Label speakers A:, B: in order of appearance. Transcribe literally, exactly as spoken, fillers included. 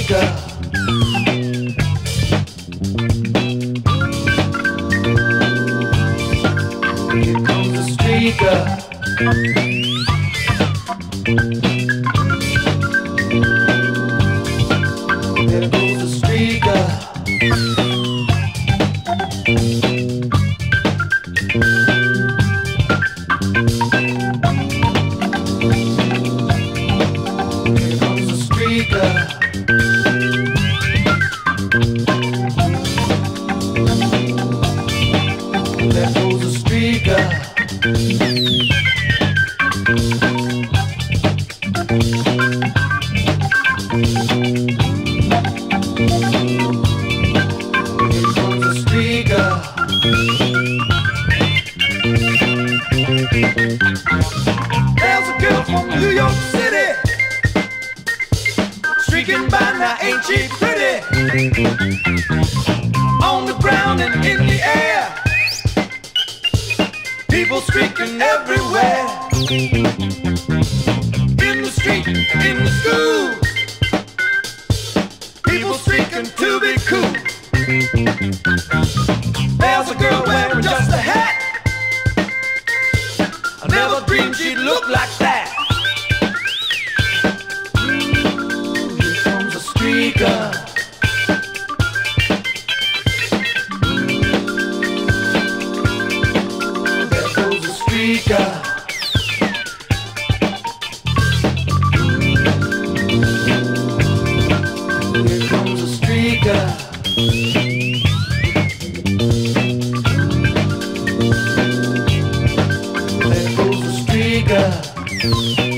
A: streaker. Here comes a streaker. There goes a streaker. Here comes a streaker. There goes a streaker. There's a girl from New York City, streaking by now, ain't she pretty? On the ground and in the air, people streaking everywhere. In the street, in the school, people streaking to be cool. There's a girl wearing just a hat, I never dreamed she'd look like that. Ooh, here comes a streaker. Ooh, there goes a streaker. Ooh, here comes a streaker. There goes a streaker.